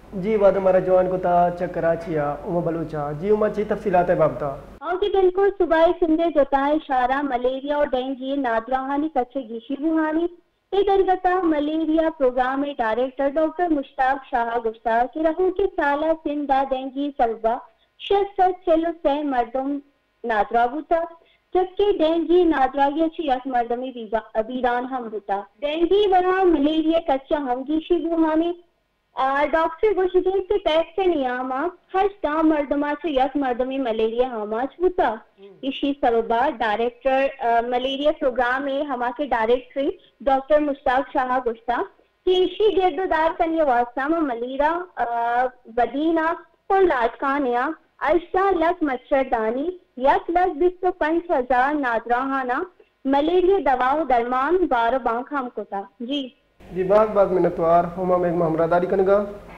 جی وعدہ ہمارا جوان کو تا چکراچیا اما بلوچا جی اما چی تفصیلات ہے بابتا؟ ہاں جی بالکل، صبح سندے جوتائے اشارہ ملیریا اور ڈینگی نادراہانی کچھ گیشی روحانی ادرگتا malaria program director doctor Mushtaq Shah گفتار کی رہوں کے سالہ سندہ ڈینگی طلبہ 646 مردم نادرا ہوتا جبکہ ڈینگی نادراگی اچھی یک مردمی ابیران ہم ہوتا ڈینگی وہاں ملیریا کچا ہم گیشی روحانی ڈاکٹر گوشیدین کے پیک سے نیاما ہر دام مردما سے یک مردمی ملیریا ہماچ ہوتا اسی سببا ڈائریکٹر ملیریا پروگرام میں ہما کے ڈائریکٹری ڈاکٹر مشتاق شاہ گشتا کہ اسی گرد دار کنی واسطہ میں ملیرا بدینہ اور لاٹکانیا اشتا لک مچھردانی 1,25,000 نادراہانہ ملیریا دوا و درمان بار بانک ہم کو تھا جی جی باغ باغ منتوار ہما میں ہمراہ داری کنگا